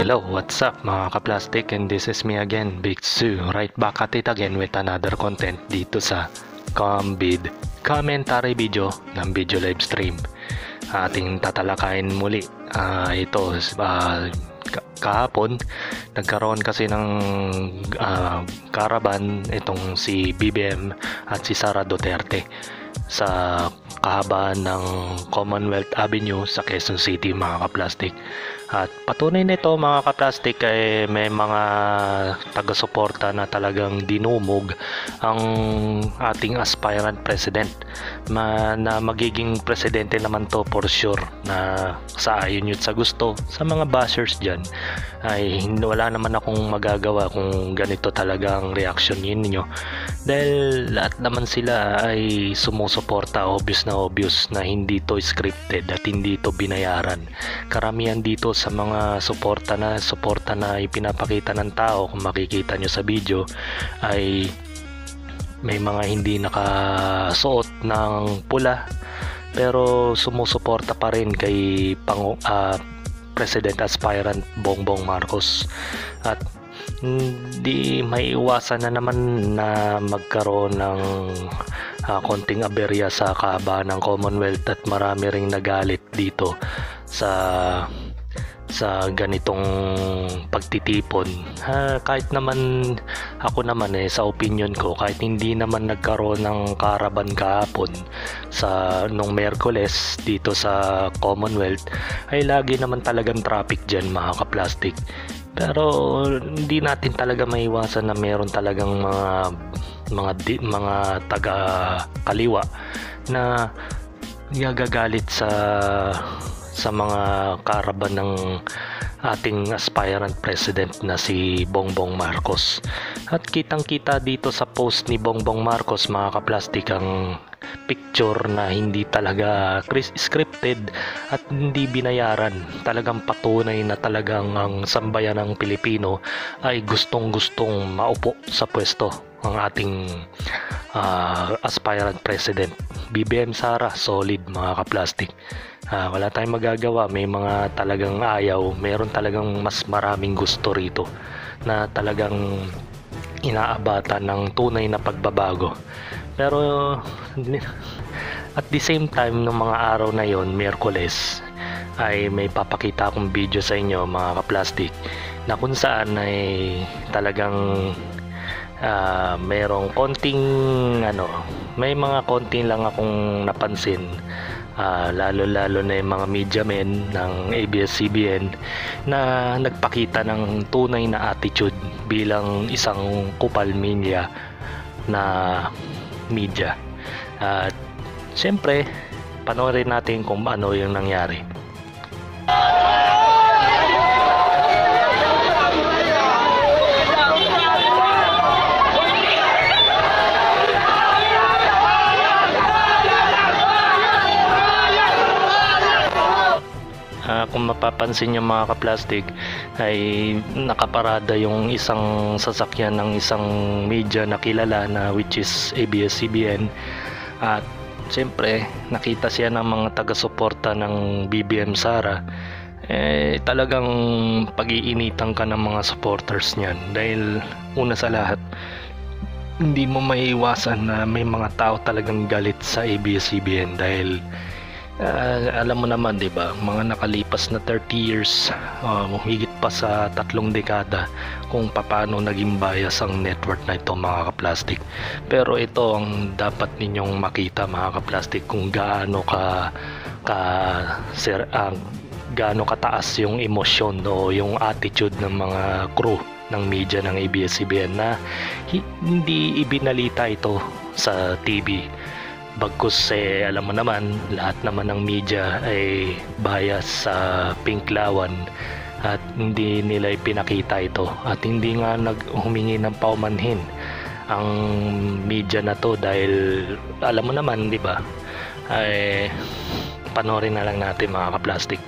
Hello, what's up mga ka-plastic, and this is me again, Big Sue, right back at it again with another content dito sa Combid commentary video ng video live stream. Ating tatalakayin muli ito kahapon. Nagkaroon kasi ng caravan itong si BBM at si Sara Duterte sa kahabaan ng Commonwealth Avenue sa Quezon City mga ka-plastic. At patunay nito mga ka-plastic ay may mga taga-suporta na talagang dinumog ang ating aspirant president na magiging presidente naman to for sure, na sa ayon yun sa gusto sa mga bashers dyan ay wala naman akong magagawa kung ganito talaga ang reaction ninyo, dahil lahat naman sila ay sumusuporta, obvious na hindi to scripted at hindi to binayaran. Karamihan dito sa mga suporta na ipinapakita ng tao, kung makikita nyo sa video, ay may mga hindi nakasuot ng pula pero sumusuporta pa rin kay President aspirant Bongbong Marcos. At hindi may iwasan na naman na magkaroon ng konting aberya sa kahabaan ng Commonwealth at marami ring nagalit dito sa ganitong pagtitipon. Kahit naman ako naman sa opinion ko, kahit hindi naman nagkaroon ng caravan kahapon nung Miyerkules dito sa Commonwealth, ay lagi naman talagang traffic dyan mga ka-plastic. Pero hindi natin talaga maiwasan na meron talagang mga taga kaliwa na gagalit sa mga caravan ng ating aspirant president na si Bongbong Marcos. At kitang-kita dito sa post ni Bongbong Marcos mga ka-plastic ang picture na hindi talaga scripted at hindi binayaran. Talagang patunay na talagang ang sambayan ng Pilipino ay gustong-gustong maupo sa pwesto ang ating aspirant president. BBM Sara, solid mga ka-plastic. Wala tayong magagawa, may mga talagang ayaw, meron talagang mas maraming gusto rito na talagang inaabatan ng tunay na pagbabago. Pero at the same time, ng mga araw na yon, Miyerkules, ay may papakita akong video sa inyo mga ka-plastic na kung saan ay talagang mayroong konting may mga konting lang akong napansin, lalo na yung mga media men ng ABS-CBN na nagpakita ng tunay na attitude bilang isang kupal media na media. At siyempre panoorin natin kung ano yung nangyari. Kung mapapansin nyo mga ka-plastic, ay nakaparada yung isang sasakyan ng isang media na kilala na which is ABS-CBN. At siyempre nakita siya ng mga taga-suporta ng BBM Sara. Talagang pag-iinitan ka ng mga supporters niyan, dahil una sa lahat hindi mo maiiwasan na may mga tao talagang galit sa ABS-CBN dahil alam mo naman, 'di ba, mga nakalipas na 30 years, higit pa sa 3 dekada kung paano naging bias ang network na ito mga ka-plastic. Pero ito ang dapat ninyong makita mga ka-plastic, kung gaano kataas yung emosyon o yung attitude ng mga crew ng media ng ABS-CBN na hindi ibinalita ito sa TV. Bagkus alam mo naman, lahat naman ng media ay bias sa Pinklawan at hindi nila ipinakita ito, at hindi nga humingi ng paumanhin ang media na to dahil alam mo naman, di ba, ay panoorin na lang natin mga ka-plastic.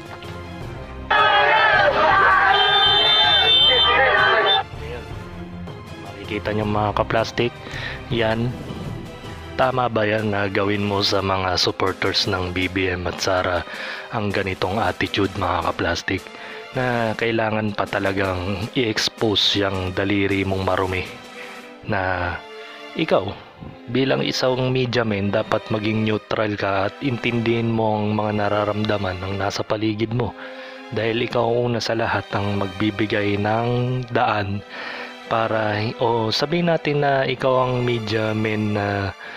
Makikita nyo mga ka-plastic, yan. Tama ba yan na gawin mo sa mga supporters ng BBM at Sara ang ganitong attitude mga ka-plastic? na kailangan pa talagang i-expose yung daliri mong marumi na ikaw bilang isang media man dapat maging neutral ka at intindihin mo ang mga nararamdaman ng nasa paligid mo dahil ikaw una sa lahat ang magbibigay ng daan para o sabihin natin na ikaw ang media man na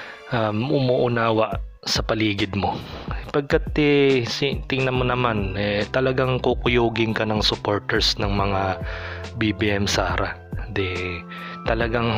umuunawa sa paligid mo. Pagkat tingnan mo naman talagang kukuyugin ka ng supporters ng mga BBM Sara. Talagang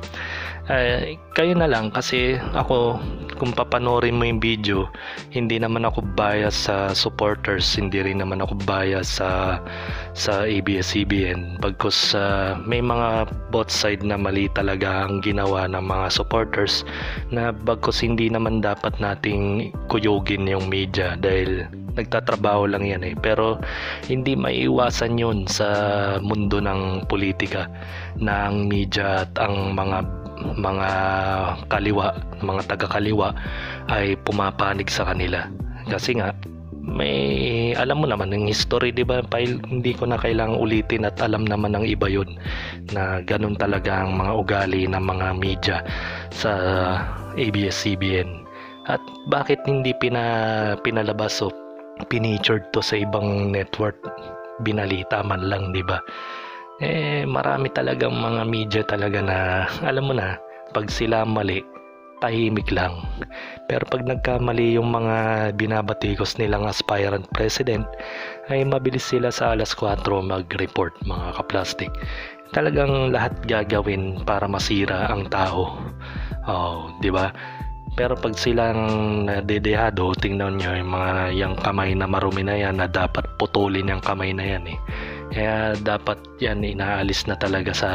kayo na lang kasi ako kung papanorin mo yung video, hindi naman ako bias sa supporters, hindi rin naman ako bias sa ABS-CBN bagkus may mga both side na mali talaga ang ginawa ng mga supporters na bagkus hindi naman dapat nating kuyugin yung media dahil nagtatrabaho lang yan pero hindi maiiwasan yun sa mundo ng politika na ang media at ang mga kaliwa, mga taga-kaliwa ay pumapanig sa kanila kasi nga may alam mo naman ng history, di ba? Hindi ko na kailangang ulitin at alam naman ng iba yun na ganun talaga ang mga ugali ng mga media sa ABS-CBN. At bakit hindi pinalabas o pinitured to sa ibang network, binalita man lang, di ba? Marami talagang mga media talaga na alam mo na pag sila mali tahimik lang, pero pag nagkamali yung mga binabatikos nilang aspirant president ay mabilis sila sa alas 4 mag-report, mga kaplastik. Talagang lahat gagawin para masira ang tao, di ba? Pero pag silang nadedehado, tingnan nyo yung kamay na marumi na yan na dapat putulin yung kamay na yan kaya dapat yan inaalis na talaga sa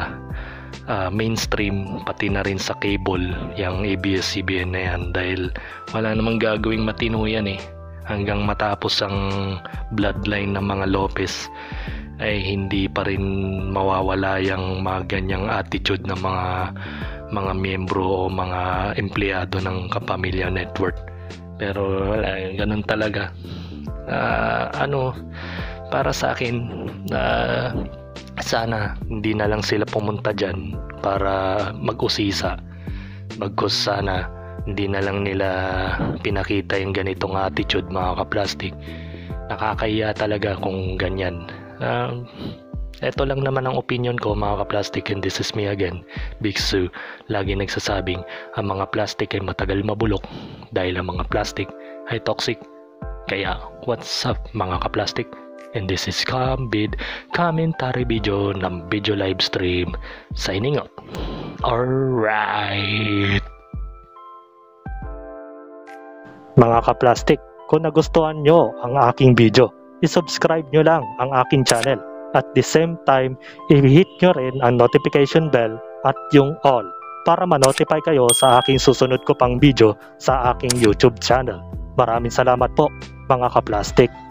mainstream pati na rin sa cable yung ABS-CBN na yan dahil wala namang gagawing matino yan hanggang matapos ang bloodline ng mga Lopez ay hindi pa rin mawawala yung mga ganyang attitude ng mga miyembro o mga empleyado ng Kapamilya Network. Pero wala, ganun talaga. Para sa akin sana hindi na lang sila pumunta dyan para mag-usisa, bagkus sana hindi na lang nila pinakita yung ganitong attitude, mga kaplastik. Nakakahiya talaga kung ganyan. Ito lang naman ang opinion ko, mga kaplastik, and this is me again, Big Sue. Lagi nagsasabing ang mga plastic ay matagal mabulok dahil ang mga plastic ay toxic. Kaya what's up, mga kaplastik? And this is Kambid, commentary video ng video live stream. Signing out. Alright. Mga kaplastik, kung nagustuhan nyo ang aking video, isubscribe nyo lang ang aking channel. At the same time, i-hit nyo rin ang notification bell at yung all para ma-notify kayo sa aking susunod ko pang video sa aking YouTube channel. Maraming salamat po, mga kaplastik.